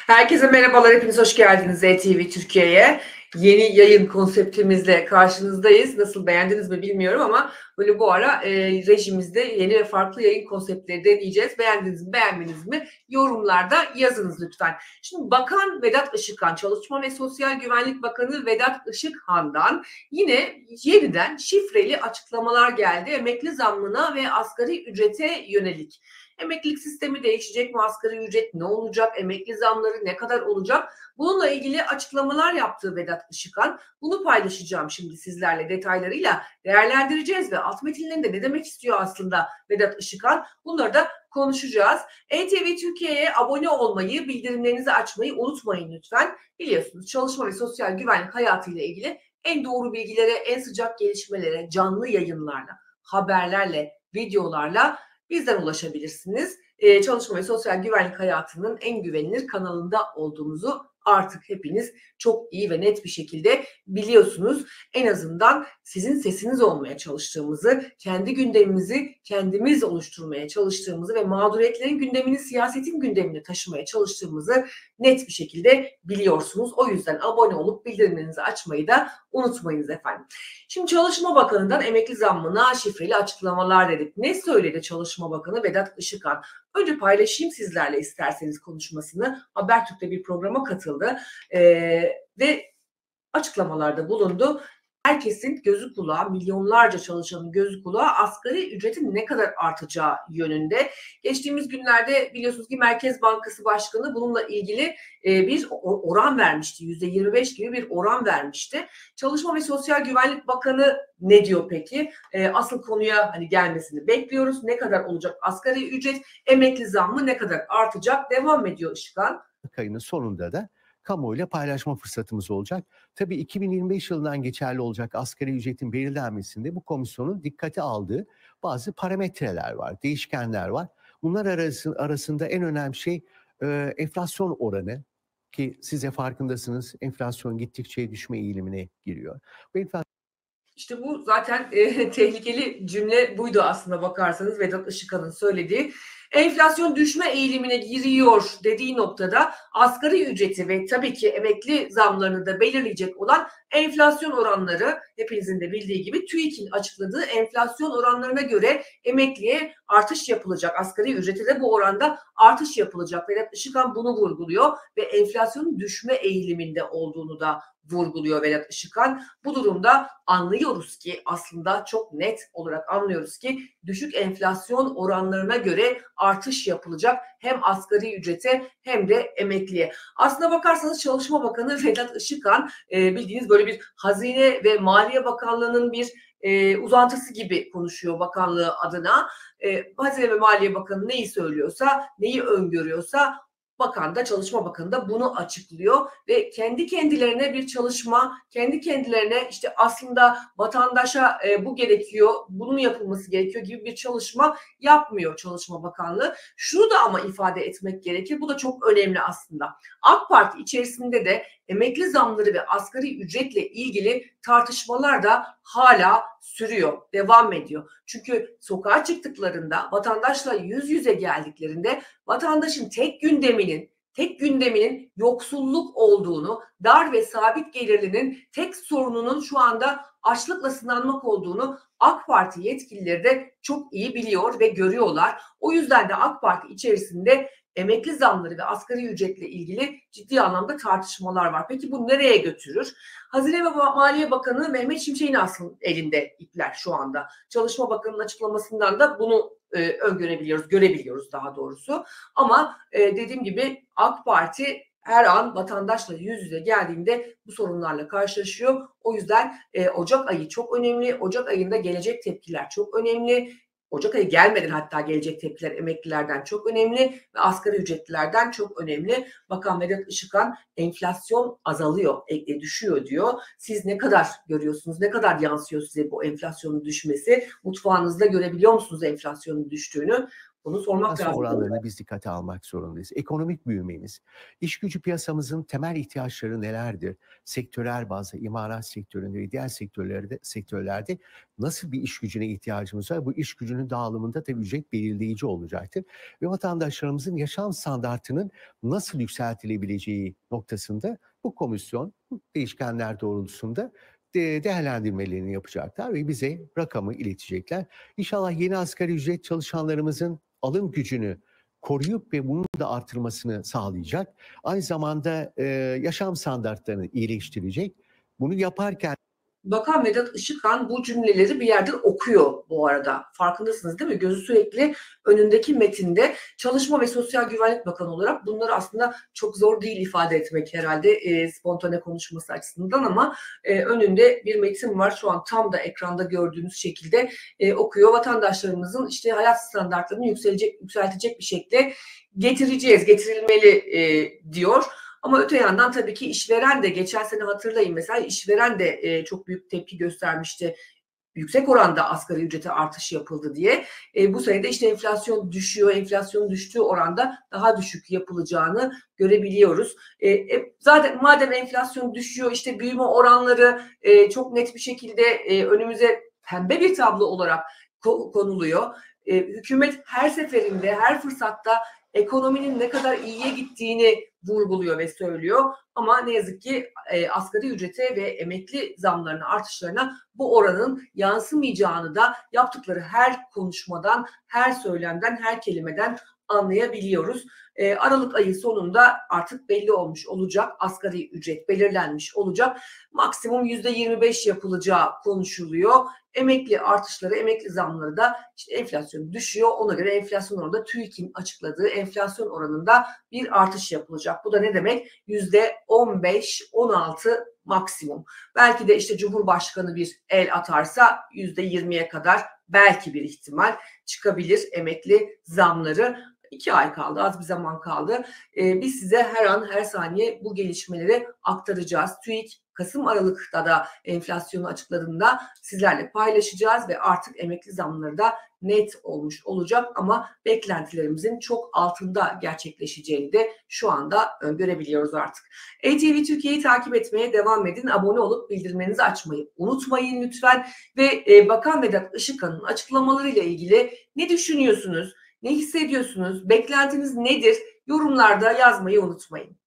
Herkese merhabalar, hepiniz hoş geldiniz ETV Türkiye'ye. Yeni yayın konseptimizle karşınızdayız. Nasıl, beğendiniz mi bilmiyorum ama böyle bu ara rejimizde yeni ve farklı yayın konseptleri deneyeceğiz. Beğendiniz mi, beğenmediniz mi? Yorumlarda yazınız lütfen. Şimdi Bakan Vedat Işıkhan, Çalışma ve Sosyal Güvenlik Bakanı Vedat Işıkhan'dan yine yeniden şifreli açıklamalar geldi. Emekli zammına ve asgari ücrete yönelik. Emeklilik sistemi değişecek mi? Asgari ücret ne olacak? Emekli zamları ne kadar olacak? Bununla ilgili açıklamalar yaptı Vedat Işıkhan. Bunu paylaşacağım şimdi sizlerle detaylarıyla değerlendireceğiz ve alt metinlerinde ne demek istiyor aslında Vedat Işıkhan? Bunları da konuşacağız. ETV Türkiye'ye abone olmayı, bildirimlerinizi açmayı unutmayın lütfen. Biliyorsunuz çalışma ve sosyal güvenlik hayatıyla ilgili en doğru bilgilere, en sıcak gelişmelere, canlı yayınlarla, haberlerle, videolarla bizden ulaşabilirsiniz. Çalışma ve Sosyal Güvenlik hayatının en güvenilir kanalında olduğumuzu artık hepiniz çok iyi ve net bir şekilde biliyorsunuz. En azından sizin sesiniz olmaya çalıştığımızı, kendi gündemimizi kendimiz oluşturmaya çalıştığımızı ve mağduriyetlerin gündemini siyasetin gündemine taşımaya çalıştığımızı net bir şekilde biliyorsunuz. O yüzden abone olup bildirimlerinizi açmayı da unutmayınız efendim. Şimdi Çalışma Bakanı'ndan emekli zammına şifreli açıklamalar dedik. Ne söyledi Çalışma Bakanı Vedat Işıkhan? Önce paylaşayım sizlerle isterseniz konuşmasını. Habertürk'te bir programa katıldı ve açıklamalarda bulundu. Herkesin gözü kulağı, milyonlarca çalışanın gözü kulağı asgari ücretin ne kadar artacağı yönünde. Geçtiğimiz günlerde biliyorsunuz ki Merkez Bankası Başkanı bununla ilgili bir oran vermişti. %25 gibi bir oran vermişti. Çalışma ve Sosyal Güvenlik Bakanı ne diyor peki? Asıl konuya gelmesini bekliyoruz. Ne kadar olacak asgari ücret? Emekli zammı ne kadar artacak? Devam ediyor Işıkhan. Ayının sonunda da kamuoyuyla paylaşma fırsatımız olacak. Tabii 2025 yılından geçerli olacak asgari ücretin belirlenmesinde bu komisyonun dikkate aldığı bazı parametreler var, değişkenler var. Bunlar arasında en önemli şey enflasyon oranı, ki siz de farkındasınız, enflasyon gittikçe düşme eğilimine giriyor. İşte bu zaten tehlikeli cümle buydu aslında bakarsanız Vedat Işıkhan'ın söylediği. Enflasyon düşme eğilimine giriyor dediği noktada asgari ücreti ve tabii ki emekli zamlarını da belirleyecek olan enflasyon oranları, hepinizin de bildiği gibi TÜİK'in açıkladığı enflasyon oranlarına göre emekliye artış yapılacak. Asgari ücrete de bu oranda artış yapılacak. Vedat Işıkhan bunu vurguluyor ve enflasyonun düşme eğiliminde olduğunu da vurguluyor Vedat Işıkhan. Bu durumda anlıyoruz ki, aslında çok net olarak anlıyoruz ki düşük enflasyon oranlarına göre artış yapılacak hem asgari ücrete hem de emekliye. Aslına bakarsanız Çalışma Bakanı Vedat Işıkhan bildiğiniz böyle bir Hazine ve Maliye Bakanlığı'nın bir uzantısı gibi konuşuyor bakanlığı adına. Hazine ve Maliye Bakanı neyi söylüyorsa, neyi öngörüyorsa Bakan da, Çalışma Bakanı da bunu açıklıyor ve kendi kendilerine bir çalışma, kendi kendilerine işte aslında vatandaşa bu gerekiyor, bunun yapılması gerekiyor gibi bir çalışma yapmıyor Çalışma Bakanlığı. Şunu da ama ifade etmek gerekir, bu da çok önemli aslında. AK Parti içerisinde de emekli zamları ve asgari ücretle ilgili tartışmalar da hala sürüyor, devam ediyor. Çünkü sokağa çıktıklarında, vatandaşla yüz yüze geldiklerinde vatandaşın tek gündeminin yoksulluk olduğunu, dar ve sabit gelirlinin tek sorununun şu anda açlıkla sınanmak olduğunu AK Parti yetkilileri de çok iyi biliyor ve görüyorlar. O yüzden de AK Parti içerisinde emekli zamları ve asgari ücretle ilgili ciddi anlamda tartışmalar var. Peki bu nereye götürür? Hazine ve Maliye Bakanı Mehmet Şimşek'in aslında elinde ipler şu anda. Çalışma Bakanı'nın açıklamasından da bunu öngörebiliyoruz, görebiliyoruz daha doğrusu. Ama dediğim gibi AK Parti her an vatandaşla yüz yüze geldiğinde bu sorunlarla karşılaşıyor. O yüzden Ocak ayı çok önemli. Ocak ayında gelecek tepkiler çok önemli. Ocak ayı gelmeden hatta gelecek tepkiler emeklilerden çok önemli ve asgari ücretlilerden çok önemli. Bakan Vedat Işıkhan enflasyon azalıyor, düşüyor diyor. Siz ne kadar görüyorsunuz, ne kadar yansıyor size bu enflasyonun düşmesi? Mutfağınızda görebiliyor musunuz enflasyonun düştüğünü? Bunu sormak Enflasyon lazım. oranlarını biz dikkate almak zorundayız. Ekonomik büyümemiz, iş gücü piyasamızın temel ihtiyaçları nelerdir? Sektörel bazda, imalat sektöründe ve diğer sektörlerde nasıl bir iş gücüne ihtiyacımız var? Bu iş gücünün dağılımında tabii ücret belirleyici olacaktır. Ve vatandaşlarımızın yaşam standartının nasıl yükseltilebileceği noktasında bu komisyon bu değişkenler doğrultusunda değerlendirmelerini yapacaklar ve bize rakamı iletecekler. İnşallah yeni asgari ücret çalışanlarımızın alım gücünü koruyup ve bunun da artırmasını sağlayacak. Aynı zamanda yaşam standartlarını iyileştirecek. Bunu yaparken Bakan Vedat Işıkhan bu cümleleri bir yerden okuyor bu arada. Farkındasınız değil mi? Gözü sürekli önündeki metinde. Çalışma ve Sosyal Güvenlik Bakanı olarak bunları aslında çok zor değil ifade etmek herhalde spontane konuşması açısından, ama önünde bir metin var. Şu an tam da ekranda gördüğünüz şekilde okuyor. Vatandaşlarımızın işte hayat standartlarını yükseltecek bir şekilde getirilmeli diyor. Ama öte yandan tabii ki işveren de, geçen sene hatırlayın mesela, işveren de çok büyük tepki göstermişti. Yüksek oranda asgari ücrete artış yapıldı diye. Bu sene de işte enflasyon düşüyor. Enflasyonun düştüğü oranda daha düşük yapılacağını görebiliyoruz. Zaten madem enflasyon düşüyor, işte büyüme oranları çok net bir şekilde önümüze pembe bir tablo olarak konuluyor. Hükümet her seferinde, her fırsatta ekonominin ne kadar iyiye gittiğini vurguluyor ve söylüyor. Ama ne yazık ki asgari ücrete ve emekli zamlarına, artışlarına bu oranın yansımayacağını da yaptıkları her konuşmadan, her söylemden, her kelimeden anlayabiliyoruz. Aralık ayı sonunda artık belli olmuş olacak. Asgari ücret belirlenmiş olacak. Maksimum %25 yapılacağı konuşuluyor. Emekli artışları, emekli zamları da işte enflasyon düşüyor. Ona göre enflasyon oranında TÜİK'in açıkladığı enflasyon oranında bir artış yapılacak. Bu da ne demek? %15-16 maksimum. Belki de işte Cumhurbaşkanı bir el atarsa %20'ye kadar belki bir ihtimal çıkabilir emekli zamları. 2 ay kaldı, az bir zaman kaldı. Biz size her an, her saniye bu gelişmeleri aktaracağız. TÜİK Kasım-Aralık'ta da enflasyonu açıkladığında sizlerle paylaşacağız ve artık emekli zamları da net olmuş olacak, ama beklentilerimizin çok altında gerçekleşeceğini de şu anda görebiliyoruz artık. ATV Türkiye'yi takip etmeye devam edin. Abone olup bildirimlerinizi açmayı unutmayın lütfen. Ve Bakan Vedat Işıkhan'ın açıklamalarıyla ilgili ne düşünüyorsunuz? Ne hissediyorsunuz? Beklentiniz nedir? Yorumlarda yazmayı unutmayın.